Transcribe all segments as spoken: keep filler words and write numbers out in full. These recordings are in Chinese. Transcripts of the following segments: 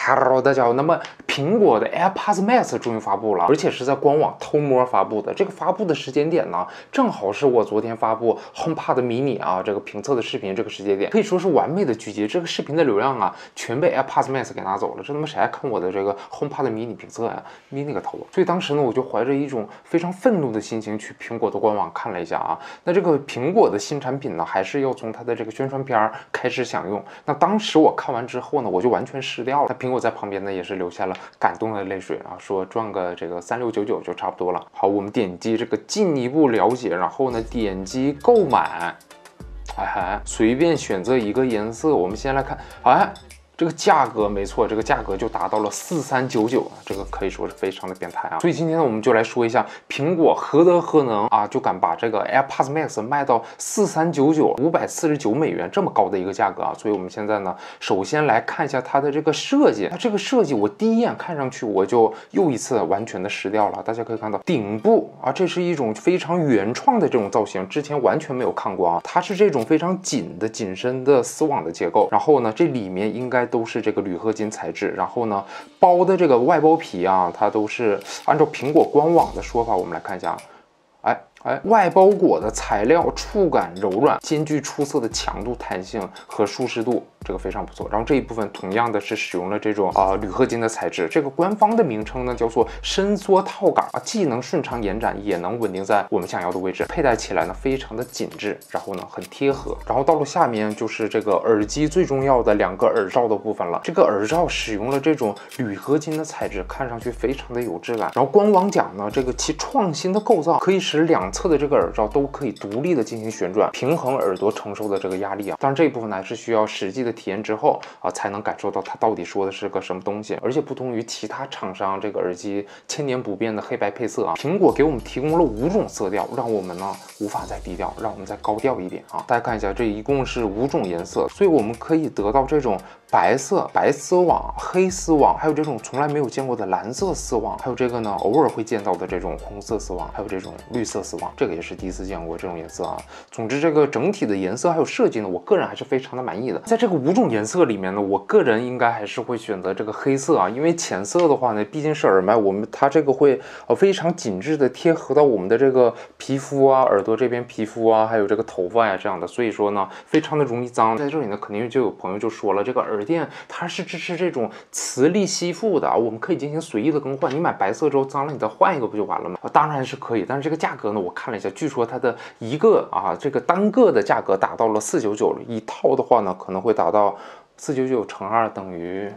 Hello， 大家好。那么苹果的 AirPods Max 终于发布了，而且是在官网偷摸发布的。这个发布的时间点呢，正好是我昨天发布 HomePod mini 啊这个评测的视频这个时间点，可以说是完美的聚集。这个视频的流量啊，全被 AirPods Max 给拿走了。这他妈谁还看我的这个 HomePod mini 评测呀 ？mini 个头！所以当时呢，我就怀着一种非常愤怒的心情去苹果的官网看了一下啊。那这个苹果的新产品呢，还是要从它的这个宣传片开始享用。那当时我看完之后呢，我就完全失掉了。那苹果在旁边呢，也是留下了感动的泪水啊，说赚个这个三六九九就差不多了。好，我们点击这个进一步了解，然后呢点击购买，哎，随便选择一个颜色。我们先来看，哎。这个价格没错，这个价格就达到了四三九九，这个可以说是非常的变态啊！所以今天呢，我们就来说一下苹果何德何能啊，就敢把这个 AirPods Max 卖到四三九九，五百四十九美元这么高的一个价格啊！所以我们现在呢，首先来看一下它的这个设计。那这个设计我第一眼看上去我就又一次完全的失掉了。大家可以看到顶部啊，这是一种非常原创的这种造型，之前完全没有看过啊。它是这种非常紧的紧身的丝网的结构，然后呢，这里面应该都是这个铝合金材质，然后呢，包的这个外包皮啊，它都是按照苹果官网的说法，我们来看一下，哎。哎，外包裹的材料触感柔软，兼具出色的强度、弹性和舒适度，这个非常不错。然后这一部分同样的是使用了这种啊、呃、铝合金的材质，这个官方的名称呢叫做伸缩套杆啊，既能顺畅延展，也能稳定在我们想要的位置，佩戴起来呢非常的紧致，然后呢很贴合。然后到了下面就是这个耳机最重要的两个耳罩的部分了，这个耳罩使用了这种铝合金的材质，看上去非常的有质感。然后官网讲呢，这个其创新的构造可以使两侧的这个耳罩都可以独立的进行旋转，平衡耳朵承受的这个压力啊。当然这一部分呢是需要实际的体验之后啊，才能感受到它到底说的是个什么东西。而且不同于其他厂商这个耳机千年不变的黑白配色啊，苹果给我们提供了五种色调，让我们呢无法再低调，让我们再高调一点啊。大家看一下，这一共是五种颜色，所以我们可以得到这种白色白丝网、黑丝网，还有这种从来没有见过的蓝色丝网，还有这个呢偶尔会见到的这种红色丝网，还有这种绿色丝网，这个也是第一次见过这种颜色啊。总之这个整体的颜色还有设计呢，我个人还是非常的满意的。在这个五种颜色里面呢，我个人应该还是会选择这个黑色啊，因为浅色的话呢，毕竟是耳麦，我们它这个会呃非常紧致的贴合到我们的这个皮肤啊、耳朵这边皮肤啊，还有这个头发呀、啊、这样的，所以说呢非常的容易脏。在这里呢，肯定就有朋友就说了，这个耳垫它是支持这种磁力吸附的啊，我们可以进行随意的更换。你买白色之后脏了，你再换一个不就完了吗？啊、当然是可以，但是这个价格呢，我看了一下，据说它的一个啊这个单个的价格达到了四九九，一套的话呢可能会达到四九九乘二等于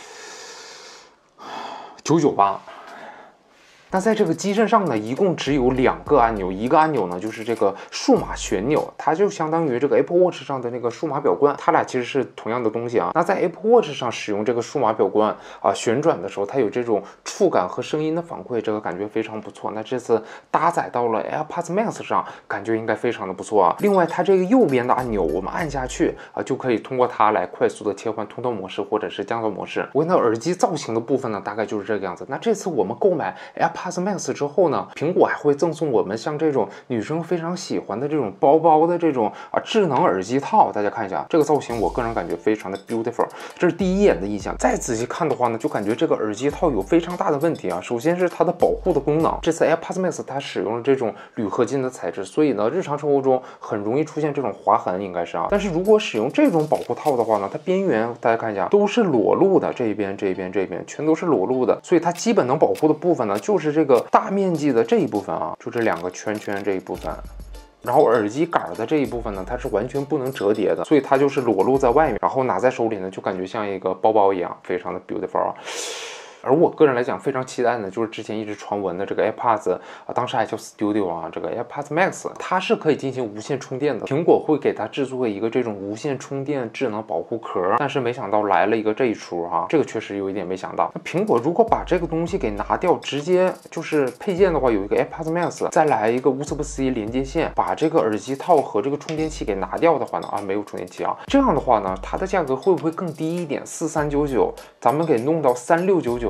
九九八。那在这个机身上呢，一共只有两个按钮，一个按钮呢就是这个数码旋钮，它就相当于这个 Apple Watch 上的那个数码表冠，它俩其实是同样的东西啊。那在 Apple Watch 上使用这个数码表冠啊旋转的时候，它有这种触感和声音的反馈，这个感觉非常不错。那这次搭载到了 AirPods Max 上，感觉应该非常的不错啊。另外，它这个右边的按钮，我们按下去啊，就可以通过它来快速的切换通透模式或者是降噪模式。我看到耳机造型的部分呢，大概就是这个样子。那这次我们购买 AirPods Max 之后呢，苹果还会赠送我们像这种女生非常喜欢的这种包包的这种啊智能耳机套。大家看一下这个造型，我个人感觉非常的 beautiful， 这是第一眼的印象。再仔细看的话呢，就感觉这个耳机套有非常大的问题啊。首先是它的保护的功能，这次 AirPods Max 它使用了这种铝合金的材质，所以呢日常生活中很容易出现这种划痕，应该是啊。但是如果使用这种保护套的话呢，它边缘大家看一下都是裸露的，这一边这一边这一边全都是裸露的，所以它基本能保护的部分呢就是这个大面积的这一部分啊，就这两个圈圈这一部分。然后耳机杆的这一部分呢，它是完全不能折叠的，所以它就是裸露在外面，然后拿在手里呢，就感觉像一个包包一样，非常的 beautiful 啊。而我个人来讲非常期待的就是之前一直传闻的这个 AirPods 啊，当时还叫 Studio 啊，这个 AirPods Max 它是可以进行无线充电的，苹果会给它制作一个这种无线充电智能保护壳，但是没想到来了一个这一出哈、啊，这个确实有一点没想到。那苹果如果把这个东西给拿掉，直接就是配件的话，有一个 AirPods Max， 再来一个 U S B C 连接线，把这个耳机套和这个充电器给拿掉的话呢，啊没有充电器啊，这样的话呢，它的价格会不会更低一点？四三九九，咱们给弄到三六九九。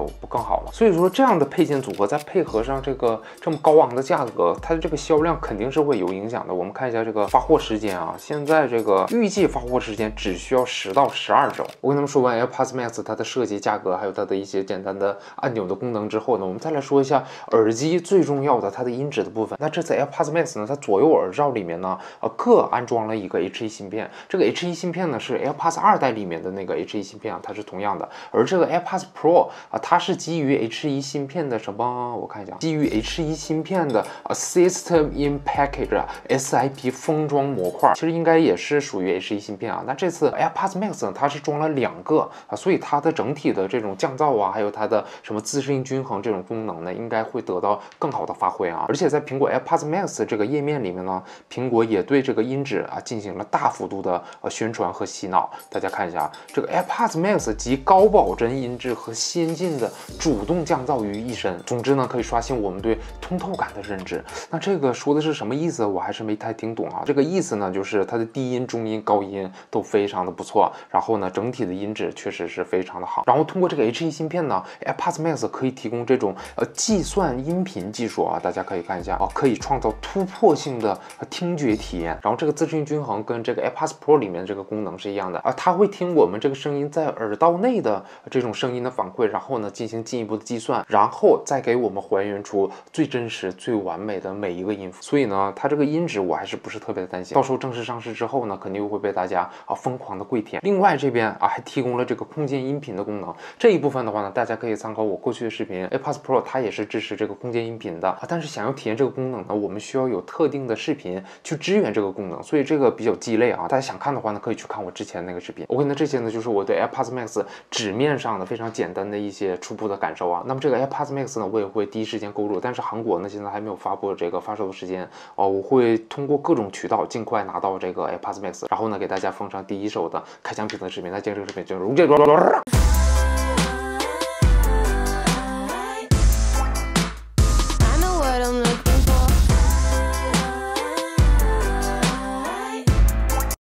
就不更好吗？所以说这样的配件组合再配合上这个这么高昂的价格，它的这个销量肯定是会有影响的。我们看一下这个发货时间啊，现在这个预计发货时间只需要十到十二周。我跟他们说完 AirPods Max 它的设计、价格，还有它的一些简单的按钮的功能之后呢，我们再来说一下耳机最重要的它的音质的部分。那这次 AirPods Max 呢，它左右耳罩里面呢，呃，各安装了一个 H 一 芯片。这个 H 一 芯片呢是 AirPods 二代里面的那个 H 一 芯片啊，它是同样的。而这个 AirPods Pro 啊，它是基于 H 一 芯片的什么？我看一下，基于 H 一 芯片的啊 System in Package S I P 封装模块，其实应该也是属于 H 一 芯片啊。那这次 AirPods Max 呢，它是装了两个啊，所以它的整体的这种降噪啊，还有它的什么自适应均衡这种功能呢，应该会得到更好的发挥啊。而且在苹果 AirPods Max 这个页面里面呢，苹果也对这个音质啊进行了大幅度的呃宣传和洗脑。大家看一下，这个 AirPods Max 集高保真音质和先进的主动降噪于一身。总之呢，可以刷新我们对通透感的认知。那这个说的是什么意思？我还是没太听懂啊。这个意思呢，就是它的低音、中音、高音都非常的不错，然后呢，整体的音质确实是非常的好。然后通过这个 H 一 芯片呢 ，AirPods Max 可以提供这种呃计算音频技术啊，大家可以看一下啊，可以创造突破性的听觉体验。然后这个自适应均衡跟这个 AirPods Pro 里面的这个功能是一样的啊，它会听我们这个声音在耳道内的这种声音的反馈，然后呢进行进一步的计算，然后再给我们还原出最真实、最完美的每一个音符。所以呢，它这个音质我还是不是特别的担心。到时候正式上市之后呢，肯定会被大家啊疯狂的跪舔。另外这边啊还提供了这个空间音频的功能，这一部分的话呢，大家可以参考我过去的视频 ，AirPods Pro 它也是支持这个空间音频的啊。但是想要体验这个功能呢，我们需要有特定的视频去支援这个功能，所以这个比较鸡肋啊。大家想看的话呢，可以去看我之前那个视频。OK， 那这些呢就是我对 AirPods Max 纸面上的非常简单的一些初步的感受啊。那么这个 AirPods Max 呢，我也会第一时间购入，但是韩国呢现在还没有发布这个发售的时间哦，我会通过各种渠道尽快拿到这个 AirPods Max， 然后呢给大家奉上第一手的开箱评测视频。那今天这个视频就如这。